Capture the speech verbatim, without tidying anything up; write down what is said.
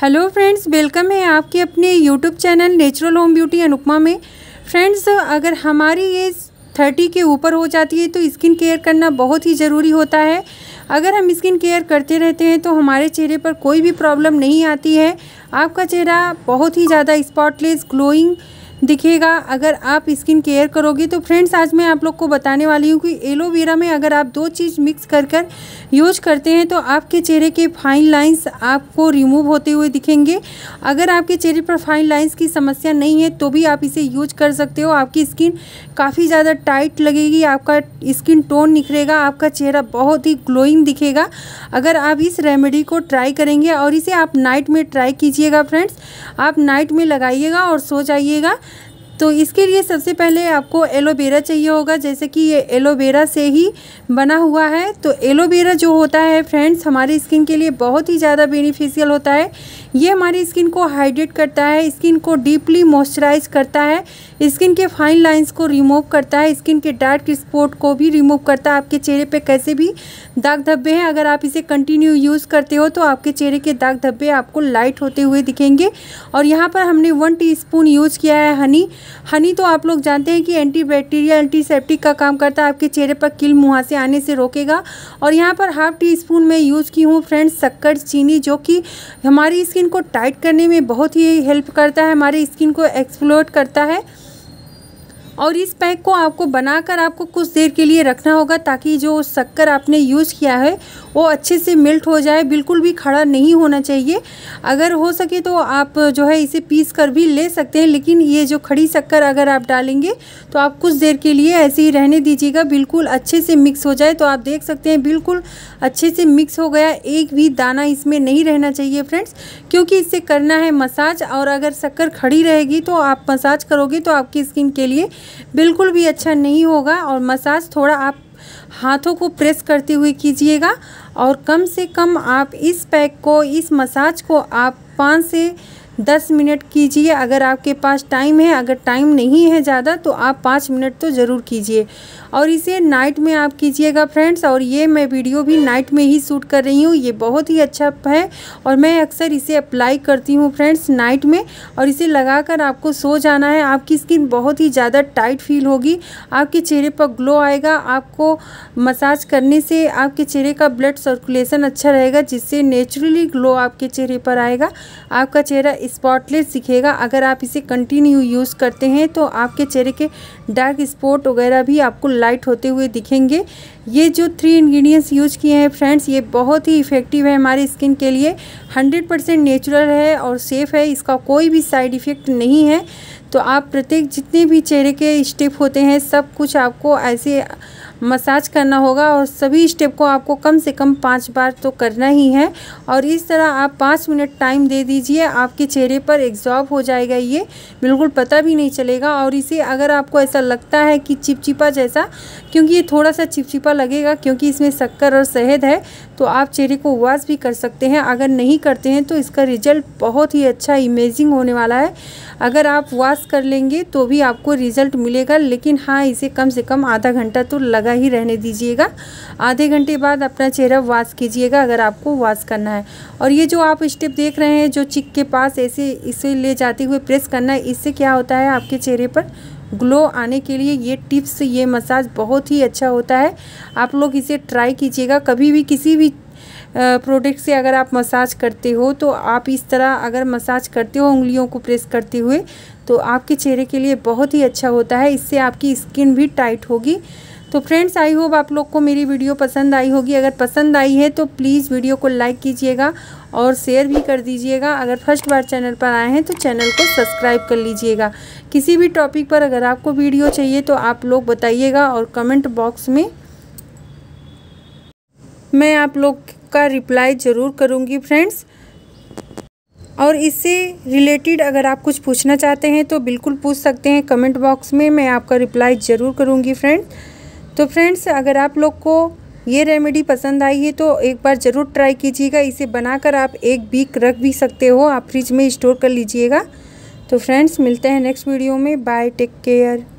Hello friends, welcome है आपके अपने YouTube channel natural home beauty Anupama में। फ्रेंड्स, अगर हमारी एज थर्टी के ऊपर हो जाती है तो स्किन केयर करना बहुत ही ज़रूरी होता है। अगर हम स्किन केयर करते रहते हैं तो हमारे चेहरे पर कोई भी प्रॉब्लम नहीं आती है। आपका चेहरा बहुत ही ज़्यादा स्पॉटलेस ग्लोइंग दिखेगा अगर आप स्किन केयर करोगे। तो फ्रेंड्स, आज मैं आप लोग को बताने वाली हूँ कि एलोवेरा में अगर आप दो चीज़ मिक्स कर कर यूज करते हैं तो आपके चेहरे के फाइन लाइंस आपको रिमूव होते हुए दिखेंगे। अगर आपके चेहरे पर फाइन लाइंस की समस्या नहीं है तो भी आप इसे यूज कर सकते हो। आपकी स्किन काफ़ी ज़्यादा टाइट लगेगी, आपका स्किन टोन निखरेगा, आपका चेहरा बहुत ही ग्लोइंग दिखेगा अगर आप इस रेमेडी को ट्राई करेंगे। और इसे आप नाइट में ट्राई कीजिएगा फ्रेंड्स, आप नाइट में लगाइएगा और सो जाइएगा। तो इसके लिए सबसे पहले आपको एलोवेरा चाहिए होगा, जैसे कि ये एलोवेरा से ही बना हुआ है। तो एलोवेरा जो होता है फ्रेंड्स, हमारी स्किन के लिए बहुत ही ज़्यादा बेनिफिशियल होता है। ये हमारी स्किन को हाइड्रेट करता है, स्किन को डीपली मॉइस्चराइज करता है, स्किन के फाइन लाइंस को रिमूव करता है, स्किन के डार्क स्पॉट को भी रिमूव करता है। आपके चेहरे पे कैसे भी दाग धब्बे हैं, अगर आप इसे कंटिन्यू यूज़ करते हो तो आपके चेहरे के दाग धब्बे आपको लाइट होते हुए दिखेंगे। और यहाँ पर हमने वन टीस्पून यूज़ किया है हनी। हनी तो आप लोग जानते हैं कि एंटीबैक्टीरियल एंटीसेप्टिक का काम करता है, आपके चेहरे पर कील मुहासे आने से रोकेगा। और यहाँ पर हाफ टी स्पून मैं यूज़ की हूँ फ्रेंड्स शक्कर चीनी, जो कि हमारी स्किन को टाइट करने में बहुत ही हेल्प करता है, हमारी स्किन को एक्सफ्लोट करता है। और इस पैक को आपको बनाकर आपको कुछ देर के लिए रखना होगा ताकि जो शक्कर आपने यूज़ किया है वो अच्छे से मेल्ट हो जाए, बिल्कुल भी खड़ा नहीं होना चाहिए। अगर हो सके तो आप जो है इसे पीस कर भी ले सकते हैं, लेकिन ये जो खड़ी शक्कर अगर आप डालेंगे तो आप कुछ देर के लिए ऐसे ही रहने दीजिएगा, बिल्कुल अच्छे से मिक्स हो जाए। तो आप देख सकते हैं बिल्कुल अच्छे से मिक्स हो गया, एक भी दाना इसमें नहीं रहना चाहिए फ्रेंड्स, क्योंकि इससे करना है मसाज। और अगर शक्कर खड़ी रहेगी तो आप मसाज करोगे तो आपकी स्किन के लिए बिल्कुल भी अच्छा नहीं होगा। और मसाज थोड़ा आप हाथों को प्रेस करते हुए कीजिएगा। और कम से कम आप इस पैक को, इस मसाज को आप पाँच से दस मिनट कीजिए अगर आपके पास टाइम है। अगर टाइम नहीं है ज़्यादा तो आप पाँच मिनट तो ज़रूर कीजिए। और इसे नाइट में आप कीजिएगा फ्रेंड्स। और ये मैं वीडियो भी नाइट में ही शूट कर रही हूँ, ये बहुत ही अच्छा है और मैं अक्सर इसे अप्लाई करती हूँ फ्रेंड्स नाइट में। और इसे लगाकर आपको सो जाना है। आपकी स्किन बहुत ही ज़्यादा टाइट फील होगी, आपके चेहरे पर ग्लो आएगा। आपको मसाज करने से आपके चेहरे का ब्लड सर्कुलेशन अच्छा रहेगा, जिससे नेचुरली ग्लो आपके चेहरे पर आएगा, आपका चेहरा स्पॉटलेस दिखेगा। अगर आप इसे कंटिन्यू यूज़ करते हैं तो आपके चेहरे के डार्क स्पॉट वगैरह भी आपको लाइट होते हुए दिखेंगे। ये जो थ्री इंग्रेडिएंट्स यूज किए हैं फ्रेंड्स, ये बहुत ही इफ़ेक्टिव है हमारी स्किन के लिए, हंड्रेड परसेंट नेचुरल है और सेफ़ है, इसका कोई भी साइड इफ़ेक्ट नहीं है। तो आप प्रत्येक जितने भी चेहरे के स्टेप होते हैं सब कुछ आपको ऐसे मसाज करना होगा और सभी स्टेप को आपको कम से कम पाँच बार तो करना ही है। और इस तरह आप पाँच मिनट टाइम दे दीजिए, आपके चेहरे पर एब्जॉर्ब हो जाएगा, ये बिल्कुल पता भी नहीं चलेगा। और इसे अगर आपको ऐसा लगता है कि चिपचिपा जैसा, क्योंकि ये थोड़ा सा चिपचिपा लगेगा क्योंकि इसमें शक्कर और शहद है, तो आप चेहरे को वॉश भी कर सकते हैं। अगर नहीं करते हैं तो इसका रिजल्ट बहुत ही अच्छा इमेजिंग होने वाला है। अगर आप वॉश कर लेंगे तो भी आपको रिज़ल्ट मिलेगा, लेकिन हाँ, इसे कम से कम आधा घंटा तो लगा ही रहने दीजिएगा। आधे घंटे बाद अपना चेहरा वॉश कीजिएगा अगर आपको वॉश करना है। और ये जो आप स्टेप देख रहे हैं, जो चिक के पास ऐसे इसे ले जाते हुए प्रेस करना है, इससे क्या होता है आपके चेहरे पर ग्लो आने के लिए ये टिप्स, ये मसाज बहुत ही अच्छा होता है। आप लोग इसे ट्राई कीजिएगा। कभी भी किसी भी प्रोडक्ट से अगर आप मसाज करते हो तो आप इस तरह अगर मसाज करते हो उंगलियों को प्रेस करते हुए तो आपके चेहरे के लिए बहुत ही अच्छा होता है, इससे आपकी स्किन भी टाइट होगी। तो फ्रेंड्स, आई होप आप लोग को मेरी वीडियो पसंद आई होगी। अगर पसंद आई है तो प्लीज़ वीडियो को लाइक कीजिएगा और शेयर भी कर दीजिएगा। अगर फर्स्ट बार चैनल पर आए हैं तो चैनल को सब्सक्राइब कर लीजिएगा। किसी भी टॉपिक पर अगर आपको वीडियो चाहिए तो आप लोग बताइएगा और कमेंट बॉक्स में मैं आप लोग का रिप्लाई ज़रूर करूँगी फ्रेंड्स। और इससे रिलेटेड अगर आप कुछ पूछना चाहते हैं तो बिल्कुल पूछ सकते हैं कमेंट बॉक्स में, मैं आपका रिप्लाई ज़रूर करूँगी फ्रेंड्स। तो फ्रेंड्स, अगर आप लोग को ये रेमेडी पसंद आई है तो एक बार ज़रूर ट्राई कीजिएगा। इसे बनाकर आप एक वीक रख भी सकते हो, आप फ्रिज में स्टोर कर लीजिएगा। तो फ्रेंड्स, मिलते हैं नेक्स्ट वीडियो में। Bye, take care.